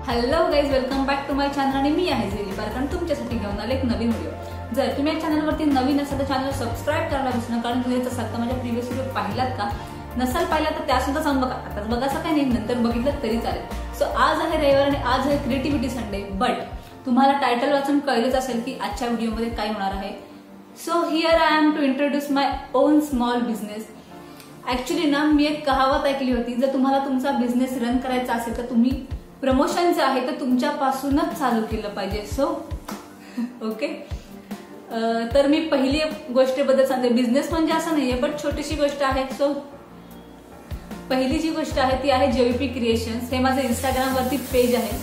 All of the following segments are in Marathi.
Hello guys, welcome back to my channel आणि मी आहे झेली पारकर तुमच्यासाठी घेऊन आले एक नवीन व्हिडिओ। जर तुम्ही या चॅनलवरती नवीन असाल तर चॅनल सबस्क्राइब करायला विसरू नका। कारण तुम्ही जर माझ्या प्रीवियस व्हिडिओ पाहिलात का नसाल पाहिला तर त्या सुद्धा जाऊन बघा। आता बघा असं काही नाही, नंतर बघितलं तरी चालेल। सो आज आहे रविवार आणि आज आहे क्रिएटिव्हिटी संडे। बट तुम्हाला टायटल वाचून कळलंच असेल की आजच्या व्हिडिओमध्ये काय होणार आहे। So here I am to introduce my own small business. Actually ना मी एक कहावत ऐकली होती, जर तुम्हाला तुमचा बिझनेस रन करायचा असेल तर तुम्ही प्रमोशनचं आहे तर तुमच्यापासूनच चालू केलं पाहिजे। सो ओके, तर मी पहिली गोष्टीबद्दल सांगते। बिझनेस म्हणजे असं नाहीये बट छोटीशी गोष्ट आहे। सो पहिली जी गोष्ट आहे ती आहे जेवीपी क्रिएशन्स। हे माझं इंस्टाग्राम वरती पेज आहे।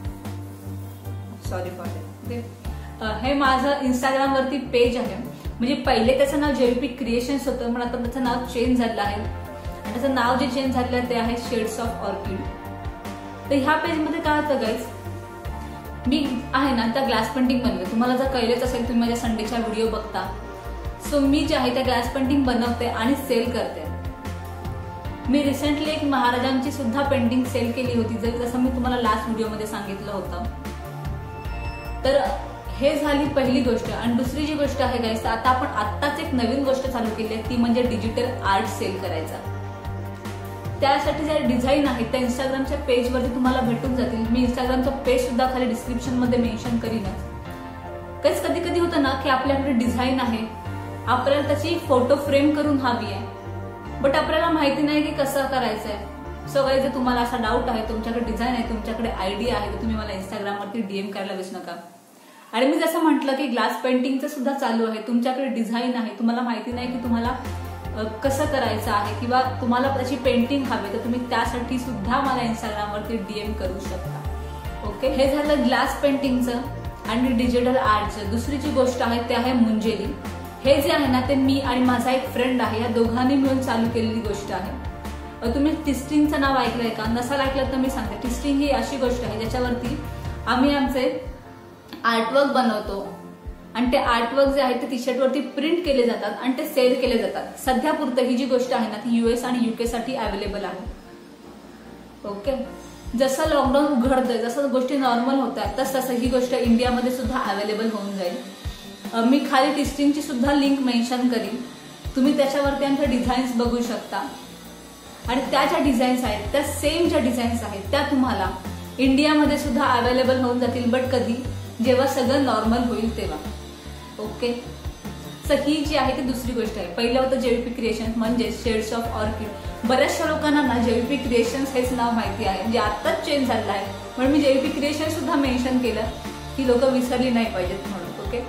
सॉरी फॉर हे माझं इंस्टाग्राम वरती पेज आहे। म्हणजे पहिले त्याचं नाव जेवीपी क्रिएशन्स होतं, पण आता त्याचं नाव चेंज झालं आहे आणि त्याचं नाव जे चेंज झालेलं ते आहे शेड्स ऑफ ऑर्किड। तर ह्या पेजमध्ये काय होतं गाईज, मी आहे ना त्या ग्लास पेंटिंग बनवते। तुम्हाला जर कळलंच असेल, तुम्ही माझ्या संडेच्या व्हिडिओ बघता। सो मी जे आहे त्या ग्लास पेंटिंग बनवते आणि सेल करते। मी रिसेंटली एक महाराजांची सुद्धा पेंटिंग सेल केली होती, जसं मी तुम्हाला लास्ट व्हिडिओमध्ये सांगितलं होतं। तर हे झाली पहिली गोष्ट। आणि दुसरी जी गोष्ट आहे गाईज, आता आपण आत्ताच एक नवीन गोष्ट चालू केली आहे, ती म्हणजे डिजिटल आर्ट सेल करायचा। त्यासाठी जे डिझाईन आहेत त्या इंस्टाग्रामच्या पेजवरती तुम्हाला भेटून जातील। मी इंस्टाग्रामचा पेज सुद्धा खाली डिस्क्रिप्शन मध्ये मेन्शन करीनच। काहीच कधी कधी होतं ना की आपल्याकडे डिझाईन आहे, आपल्याला त्याची फोटो फ्रेम करून हवी आहे, बट आपल्याला माहिती नाही की कसं करायचंय। सो गाईज, जर तुम्हाला असा डाऊट आहे, तुमच्याकडे डिझाईन आहे, तुमच्याकडे आयडिया आहे, तर तुम्ही मला इंस्टाग्रामवरती डीएम करायला विसरू नका। आणि मी जसं म्हटलं की ग्लास पेंटिंगचं सुद्धा चालू आहे। तुमच्याकडे डिझाईन आहे, तुम्हाला माहिती नाही की तुम्हाला कसं करायचं आहे किंवा तुम्हाला त्याची पेंटिंग हवी, तर तुम्ही त्यासाठी सुद्धा मला इंस्टाग्रामवरती डीएम करू शकता। ओके, हे झालं ग्लास पेंटिंगचं आणि डिजिटल आर्टचं। दुसरी जी गोष्ट आहे ते आहे मुंजेली। हे जे आहे ना ते मी आणि माझा एक फ्रेंड आहे, या दोघांनी मिळून चालू केलेली गोष्ट आहे। तुम्ही टिस्टिंगचं नाव ऐकलंय का? नसाल ऐकलं तर मी सांगते। टिस्टिंग ही अशी गोष्ट आहे ज्याच्यावरती आम्ही आमचे आर्टवर्क बनवतो आणि ते आर्टवर्क जे आहे ते टी शर्ट वरती प्रिंट केले जातात आणि ते सेल केले जातात। सध्या पुरतं ही जी गोष्ट आहे ना ती यूएस आणि यूके साठी अवेलेबल आहे। ओके, जसं लॉकडाऊन उघडतंय, जसं गोष्टी नॉर्मल होत आहेत, तसं ही गोष्ट इंडियामध्ये सुद्धा अवेलेबल होऊन जाईल। मी खाली टिस्टिंगची सुद्धा लिंक मेन्शन करीन, तुम्ही त्याच्यावरती आमच्या डिझाईन्स बघू शकता। आणि त्या ज्या डिझाईन्स आहेत त्या सेम ज्या डिझाईन्स आहेत त्या तुम्हाला इंडियामध्ये सुद्धा अवेलेबल होऊन जातील, बट कधी, जेव्हा सगळं नॉर्मल होईल तेव्हा। ओके, सो ही जी आहे ती दुसरी गोष्ट आहे। पहिलं होतं जेवीपी क्रिएशन्स म्हणजे शेड्स ऑफ ऑर्किड। बऱ्याचशा लोकांना ना जेवीपी क्रिएशन्स हेच नाव माहिती आहे, म्हणजे आत्ताच चेंज झालं आहे, म्हणून मी जेवीपी क्रिएशन्स सुद्धा मेन्शन केलं की लोक विसरली नाही पाहिजेत म्हणून। ओके,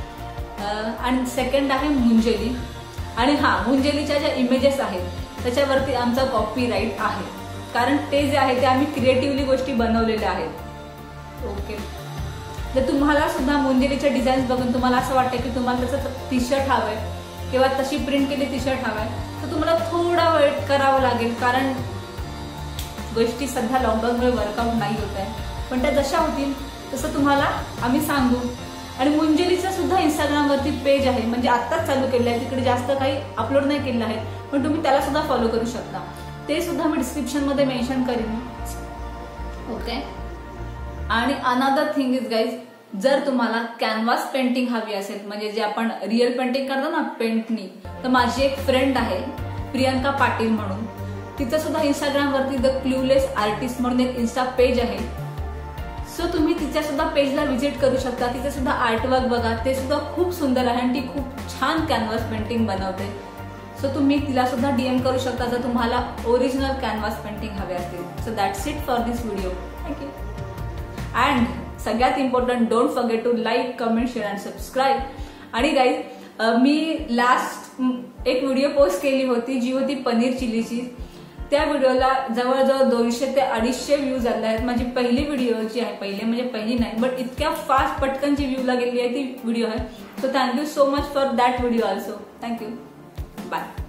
आणि सेकंड आहे मुंजेली। आणि हा, मुंजेलीच्या ज्या इमेजेस आहेत त्याच्यावरती आमचा कॉपीराईट आहे, कारण ते जे आहे ते आम्ही क्रिएटिव्हली गोष्टी बनवलेल्या आहेत। ओके, जर तुम्हाला सुद्धा मुंजेलीच्या डिझाईन्स बघून तुम्हाला असं वाटतं की तुम्हाला त्याचं टी शर्ट हवंय किंवा तशी प्रिंट केली टी शर्ट हवंय, तर तुम्हाला थोडा वेट करावं लागेल, कारण गोष्टी सध्या लॉकडाऊनमुळे वर्कआउट नाही होत आहे। पण त्या जशा होतील तसं तुम्हाला आम्ही सांगू। आणि मुंजेलीचं सुद्धा इंस्टाग्रामवरती पेज आहे, म्हणजे आत्ताच चालू केलं आहे, तिकडे जास्त काही अपलोड नाही केलं आहे, पण तुम्ही त्याला सुद्धा फॉलो करू शकता। ते सुद्धा मी डिस्क्रिप्शन मध्ये मेन्शन करीन। ओके, आणि अनदर थिंग इज गाईज, जर तुम्हाला कॅनव्हास पेंटिंग हवी असेल, म्हणजे जे आपण रिअल पेंटिंग करतो ना पेंटनी, तर माझी एक फ्रेंड आहे प्रियंका पाटील म्हणून, तिचं सुद्धा इंस्टाग्राम वरती द क्लूलेस आर्टिस्ट म्हणून एक इन्स्टा पेज आहे। सो तुम्ही तिच्या सुद्धा पेजला व्हिजिट करू शकता, तिचं सुद्धा आर्टवर्क बघा, ते सुद्धा खूप सुंदर आहे आणि ती खूप छान कॅनव्हास पेंटिंग बनवते। सो तुम्ही तिला सुद्धा डीएम करू शकता जर तुम्हाला ओरिजिनल कॅनव्हास पेंटिंग हवे असतील। So that's it for this video, thank you. And सगळ्यात important, don't forget to like, comment, share and subscribe. आणि गाईज, मी लास्ट एक व्हिडिओ पोस्ट केली होती जी होती पनीर चिलीची। त्या व्हिडिओला जवळजवळ 200 ते 250 व्ह्यूज आले आहेत। माझी पहिली व्हिडिओ जी आहे, पहिली नाही बट इतक्या फास्ट पटकनची व्ह्यूला गेली आहे ती व्हिडिओ आहे। So thank you so much for that video also. Thank you, bye.